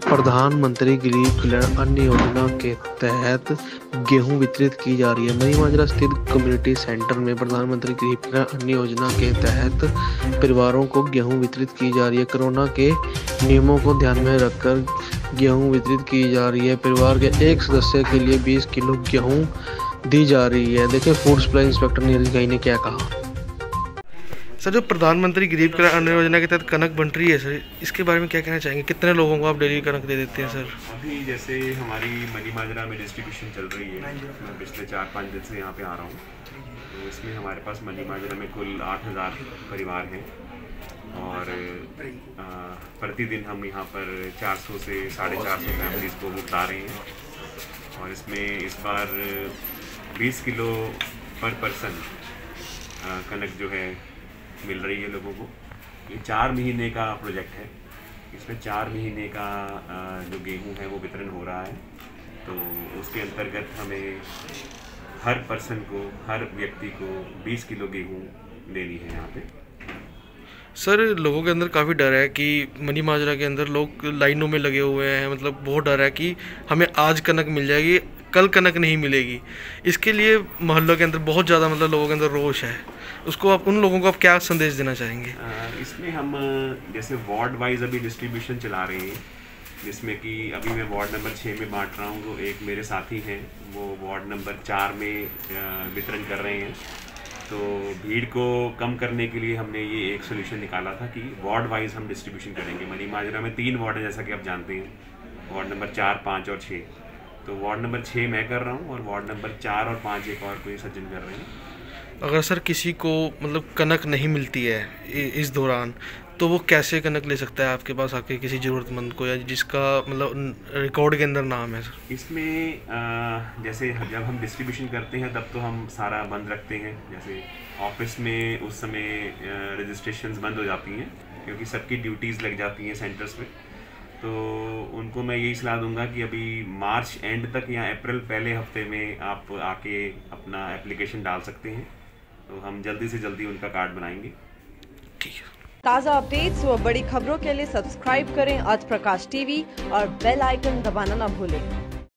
प्रधानमंत्री गरीब कल्याण अन्न योजना के तहत गेहूं वितरित की जा रही है। मनीमाजरा स्थित कम्युनिटी सेंटर में प्रधानमंत्री गरीब कल्याण अन्न योजना के तहत परिवारों को गेहूं वितरित की जा रही है। कोरोना के नियमों को ध्यान में रखकर गेहूं वितरित की जा रही है। परिवार के एक सदस्य के लिए 20 किलो गेहूं दी जा रही है। देखिए फूड सप्लाई इंस्पेक्टर नीरज गाई ने क्या कहा। सर, जो प्रधानमंत्री गरीब कल्याण अन्न योजना के तहत कनक बन रही है सर, इसके बारे में क्या कहना चाहेंगे? कितने लोगों को आप डेली कनक दे देते हैं सर? अभी जैसे हमारी मनीमाजरा में डिस्ट्रीब्यूशन चल रही है, मैं पिछले 4-5 दिन से यहाँ पे आ रहा हूँ, तो इसमें हमारे पास मनीमाजरा में कुल 8,000 परिवार हैं और प्रतिदिन हम यहाँ पर 400 से 450 फैमिलीज़ को मुफ्त आ रहे हैं। और इसमें इस बार 20 किलो पर पर्सन कनक जो है मिल रही है लोगों को। ये 4 महीने का प्रोजेक्ट है। इसमें 4 महीने का जो गेहूं है वो वितरण हो रहा है, तो उसके अंतर्गत हमें हर पर्सन को, हर व्यक्ति को 20 किलो गेहूं देनी है यहाँ पे। सर, लोगों के अंदर काफ़ी डर है कि मनीमाजरा के अंदर लोग लाइनों में लगे हुए हैं, मतलब बहुत डर है कि हमें आज कनक मिल जाएगी, कल कनक नहीं मिलेगी। इसके लिए मोहल्लों के अंदर बहुत ज़्यादा मतलब लोगों के अंदर रोष है। उसको आप उन लोगों को आप क्या संदेश देना चाहेंगे? इसमें हम जैसे वार्ड वाइज अभी डिस्ट्रीब्यूशन चला रहे हैं, जिसमें कि अभी मैं वार्ड नंबर 6 में बांट रहा हूँ, तो एक मेरे साथी हैं वो वार्ड नंबर 4 में वितरण कर रहे हैं। तो भीड़ को कम करने के लिए हमने ये एक सोल्यूशन निकाला था कि वार्ड वाइज हम डिस्ट्रीब्यूशन करेंगे। मनीमाजरा में 3 वार्ड है जैसा कि आप जानते हैं, वार्ड नंबर 4, 5 और 6। तो वार्ड नंबर 6 मैं कर रहा हूँ और वार्ड नंबर 4 और 5 एक और कोई सज्जन कर रहे हैं। अगर सर किसी को मतलब कनक नहीं मिलती है इस दौरान, तो वो कैसे कनक ले सकता है आपके पास आके, किसी ज़रूरतमंद को, या जिसका मतलब रिकॉर्ड के अंदर नाम है सर? इसमें जैसे जब हम डिस्ट्रीब्यूशन करते हैं तब तो हम सारा बंद रखते हैं। जैसे ऑफिस में उस समय रजिस्ट्रेशंस बंद हो जाती हैं क्योंकि सबकी ड्यूटीज़ लग जाती हैं सेंटर्स पे। तो उनको मैं यही सलाह दूंगा कि अभी मार्च एंड तक या अप्रैल पहले हफ्ते में आप आके अपना एप्लीकेशन डाल सकते हैं, तो हम जल्दी से जल्दी उनका कार्ड बनाएंगे। ठीक है। ताज़ा अपडेट्स व बड़ी खबरों के लिए सब्सक्राइब करें आज प्रकाश टीवी और बेल आइकन दबाना ना भूलें।